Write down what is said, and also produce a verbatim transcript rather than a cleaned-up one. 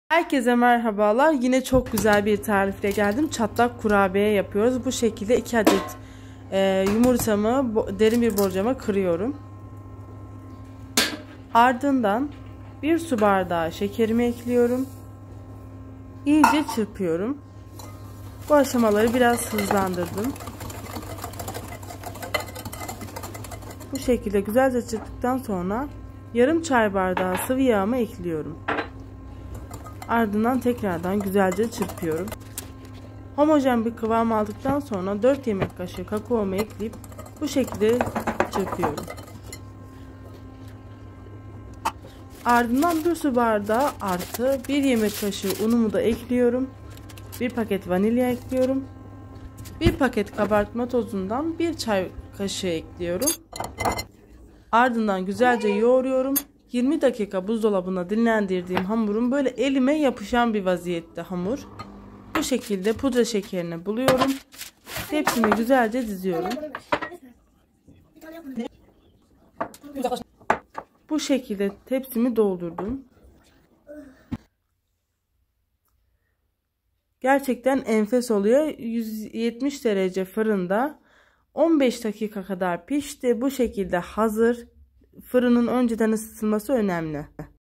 Herkese merhabalar. Yine çok güzel bir tarifle geldim. Çatlak kurabiye yapıyoruz. Bu şekilde iki adet e, yumurtamı derin bir borcama kırıyorum. Ardından bir su bardağı şekerimi ekliyorum. İyice çırpıyorum. Bu aşamaları biraz hızlandırdım. Bu şekilde güzelce çırptıktan sonra yarım çay bardağı sıvı yağımı ekliyorum. Ardından tekrardan güzelce çırpıyorum. Homojen bir kıvam aldıktan sonra dört yemek kaşığı kakaomu ekleyip bu şekilde çırpıyorum. Ardından bir su bardağı artı bir yemek kaşığı unumu da ekliyorum. Bir paket vanilya ekliyorum. Bir paket kabartma tozundan bir çay kaşığı ekliyorum. Ardından güzelce yoğuruyorum. yirmi dakika buzdolabına dinlendirdiğim hamurum böyle elime yapışan bir vaziyette hamur. Bu şekilde pudra şekerini buluyorum. Tepsimi güzelce diziyorum. Bu şekilde tepsimi doldurdum. Gerçekten enfes oluyor. yüz yetmiş derece fırında on beş dakika kadar pişti. Bu şekilde hazır. Fırının önceden ısıtılması önemli.